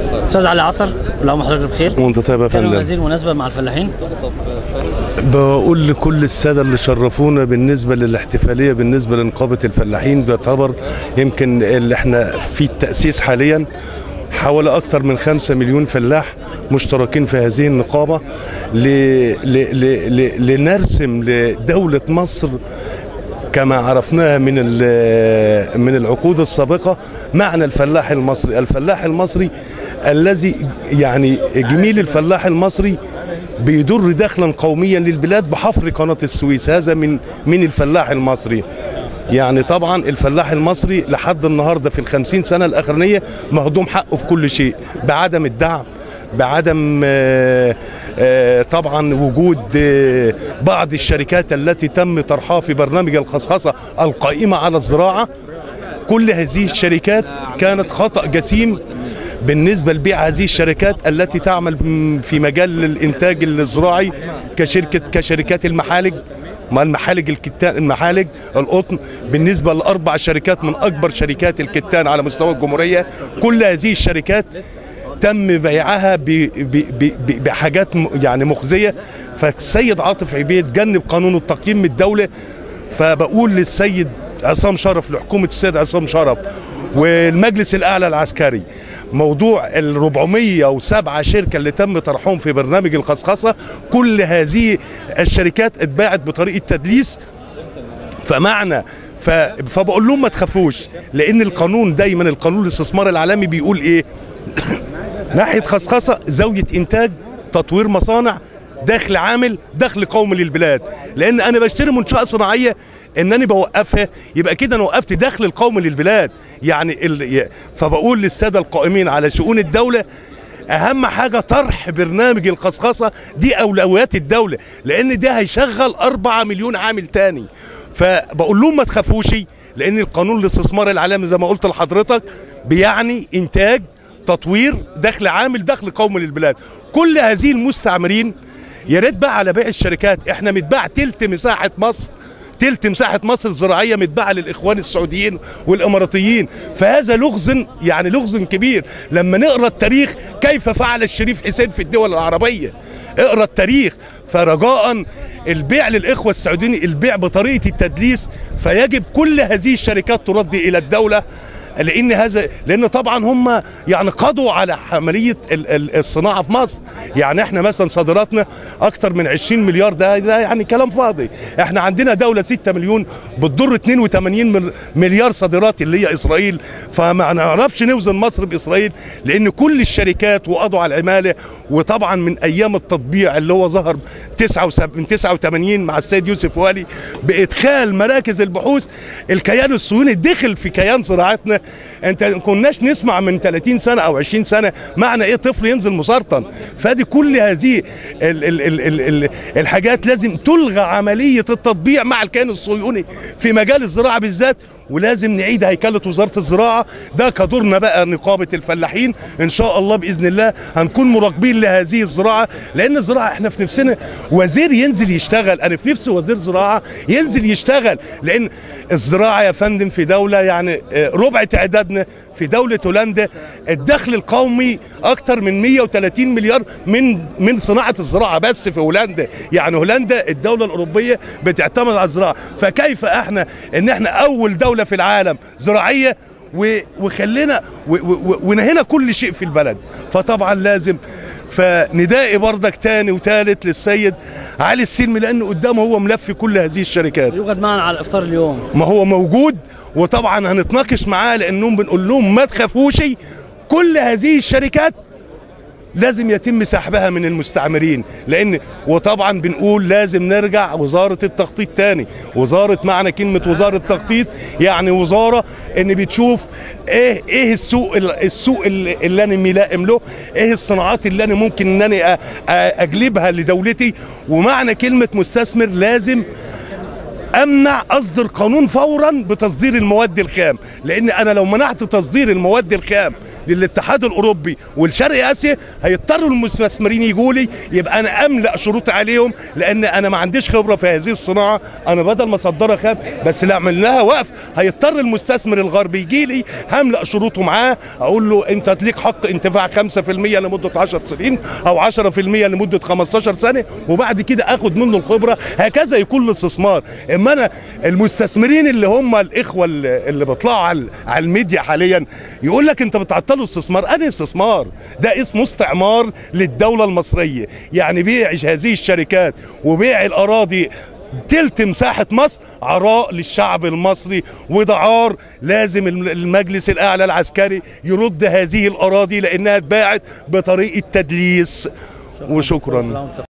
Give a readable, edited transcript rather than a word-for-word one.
استاذ علي عصر، اللهم حضرتك بخير. وانت طيب يا فندم. كان هذه المناسبه مع الفلاحين. بقول لكل الساده اللي شرفونا بالنسبه للاحتفاليه بالنسبه لنقابه الفلاحين، بيعتبر يمكن اللي احنا في التاسيس حاليا حوالي اكثر من 5 مليون فلاح مشتركين في هذه النقابه لنرسم لدوله مصر كما عرفناها من العقود السابقه معنى الفلاح المصري. الفلاح المصري الذي يعني جميل الفلاح المصري بيدر دخلا قوميا للبلاد بحفر قناه السويس. هذا من الفلاح المصري. يعني طبعا الفلاح المصري لحد النهارده في ال50 سنه الاخرانيه مهضوم حقه في كل شيء، بعدم الدعم، بعدم طبعا وجود بعض الشركات التي تم طرحها في برنامج الخصخصه القائمه على الزراعه. كل هذه الشركات كانت خطأ جسيم بالنسبه لبيع هذه الشركات التي تعمل في مجال الانتاج الزراعي كشركات المحالج، ما المحالج الكتان، المحالج القطن، بالنسبه ل4 شركات من اكبر شركات الكتان على مستوى الجمهوريه. كل هذه الشركات تم بيعها بحاجات يعني مخزيه. فالسيد عاطف عبيد جنب قانون التقييم من الدوله. فبقول للسيد عصام شرف، لحكومه السيد عصام شرف والمجلس الاعلى العسكري، موضوع ال407 شركه اللي تم طرحهم في برنامج الخصخصه، كل هذه الشركات اتباعت بطريقه تدليس. فبقول لهم ما تخافوش، لان القانون دايما، القانون الاستثمار العالمي بيقول ايه؟ ناحيه خصخصه زاويه انتاج، تطوير مصانع، دخل عامل، دخل قومي للبلاد. لان انا بشتري منشاه صناعيه انني بوقفها، يبقى كده انا وقفت دخل القومي للبلاد. يعني فبقول للساده القائمين على شؤون الدوله، اهم حاجه طرح برنامج الخصخصه، دي اولويات الدوله، لان ده هيشغل 4 مليون عامل تاني. فبقول لهم ما تخافوش، لان القانون الاستثمار العالمي زي ما قلت لحضرتك بيعني انتاج، تطوير، دخل عامل، دخل قومي للبلاد. كل هذه المستعمرين يا ريت بقى على بيع الشركات. احنا متباع تلت مساحه مصر الزراعيه متباعه للاخوان السعوديين والاماراتيين. فهذا لغز، يعني لغز كبير. لما نقرا التاريخ كيف فعل الشريف حسين في الدول العربيه، اقرا التاريخ. فرجاء البيع للاخوه السعوديين، البيع بطريقه التدليس، فيجب كل هذه الشركات ترد الى الدوله، لان طبعا هم يعني قضوا على عمليه الصناعه في مصر. يعني احنا مثلا صادراتنا اكتر من 20 مليار، ده يعني كلام فاضي. احنا عندنا دوله 6 مليون بتضر 82 مليار صادرات اللي هي اسرائيل. فما نعرفش نوزن مصر باسرائيل، لان كل الشركات وقضوا على العماله. وطبعا من ايام التطبيع اللي هو ظهر من 89 مع السيد يوسف والي بادخال مراكز البحوث، الكيان الصهيوني دخل في كيان زراعتنا. انت كناش نسمع من 30 سنه او 20 سنه معنى ايه طفل ينزل مسرطن. فدي كل هذه الحاجات لازم تلغى عمليه التطبيع مع الكيان الصهيوني في مجال الزراعه بالذات. ولازم نعيد هيكله وزاره الزراعه. ده كدورنا بقى نقابه الفلاحين. ان شاء الله باذن الله هنكون مراقبين لهذه الزراعه، لان الزراعه احنا في نفسنا وزير ينزل يشتغل. انا في نفسي وزير زراعه ينزل يشتغل، لان الزراعه يا فندم في دوله يعني ربع تعدادنا في دوله هولندا الدخل القومي اكتر من 130 مليار من صناعه الزراعه بس في هولندا. يعني هولندا الدوله الاوروبيه بتعتمد على الزراعه. فكيف احنا اول دوله في العالم زراعيه وخلينا ونهينا كل شيء في البلد؟ فطبعا لازم. فندائي بردك تاني وتالت للسيد علي السلمي، لانه قدامه هو ملف كل هذه الشركات. يوجد معنا على الافطار اليوم. ما هو موجود، وطبعا هنتناقش معاه، لانهم بنقول لهم ما تخافوش، كل هذه الشركات لازم يتم سحبها من المستعمرين. وطبعا بنقول لازم نرجع وزاره التخطيط تاني. وزاره، معنى كلمه وزاره تخطيط يعني وزاره ان بتشوف ايه السوق اللي انا ملائم له، ايه الصناعات اللي انا ممكن ان انا اجلبها لدولتي. ومعنى كلمه مستثمر لازم امنع اصدر قانون فورا بتصدير المواد الخام، لان انا لو منعت تصدير المواد الخام للاتحاد الاوروبي والشرق اسيا هيضطروا المستثمرين يجوا لي، يبقى انا املا شروط عليهم، لان انا ما عنديش خبره في هذه الصناعه. انا بدل ما اصدرها خام بس لا اعمل لها وقف، هيضطر المستثمر الغربي يجي لي هملا شروطه معاه، اقول له انت ليك حق انتفاع 5% لمده 10 سنين او 10% لمده 15 سنه، وبعد كده اخد منه الخبره. هكذا يكون الاستثمار. اما انا المستثمرين اللي هم الاخوه اللي بيطلعوا على الميديا حاليا يقول لك انت بتعطلوا استثمار. انا استثمار ده اسمه استعمار للدوله المصريه، يعني بيع هذه الشركات وبيع الاراضي تلت مساحة مصر عراء للشعب المصري، وده عار. لازم المجلس الأعلى العسكري يرد هذه الأراضي لأنها اتباعت بطريقة تدليس. وشكرا.